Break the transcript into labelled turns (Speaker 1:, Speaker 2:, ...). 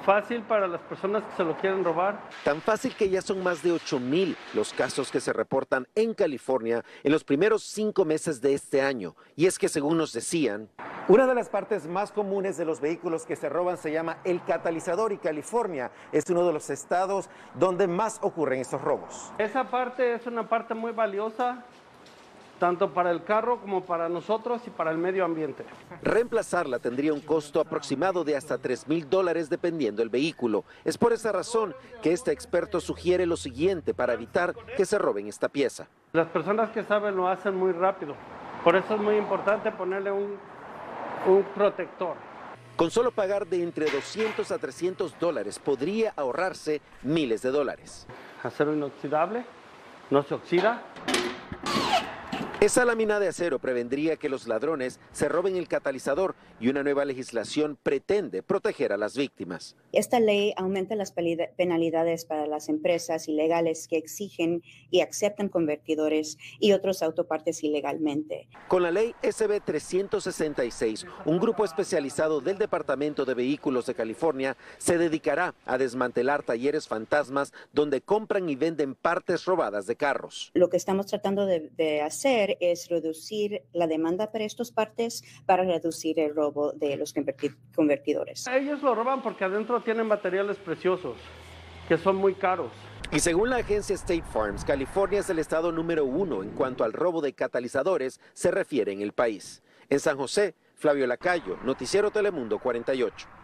Speaker 1: fácil para las personas que se lo quieren robar.
Speaker 2: Tan fácil que ya son más de 8,000 los casos que se reportan en California en los primeros 5 meses de este año. Y es que según nos decían, una de las partes más comunes de los vehículos que se roban se llama el catalizador, y California es uno de los estados donde más ocurren estos robos.
Speaker 1: Esa parte es una parte muy valiosa, tanto para el carro como para nosotros y para el medio ambiente.
Speaker 2: Reemplazarla tendría un costo aproximado de hasta $3,000 dependiendo del vehículo. Es por esa razón que este experto sugiere lo siguiente para evitar que se roben esta pieza.
Speaker 1: Las personas que saben lo hacen muy rápido. Por eso es muy importante ponerle un protector.
Speaker 2: Con solo pagar de entre $200 a $300 podría ahorrarse miles de dólares.
Speaker 1: Acero inoxidable, no se oxida.
Speaker 2: Esa lámina de acero prevendría que los ladrones se roben el catalizador, y una nueva legislación pretende proteger a las víctimas.
Speaker 3: Esta ley aumenta las penalidades para las empresas ilegales que exigen y aceptan convertidores y otros autopartes ilegalmente.
Speaker 2: Con la ley SB 366, un grupo especializado del Departamento de Vehículos de California se dedicará a desmantelar talleres fantasmas donde compran y venden partes robadas de carros.
Speaker 3: Lo que estamos tratando de hacer es reducir la demanda para estas partes para reducir el robo de los convertidores.
Speaker 1: Ellos lo roban porque adentro tienen materiales preciosos, que son muy caros.
Speaker 2: Y según la agencia State Farms, California es el estado número 1 en cuanto al robo de catalizadores se refiere en el país. En San José, Flavio Lacayo, Noticiero Telemundo 48.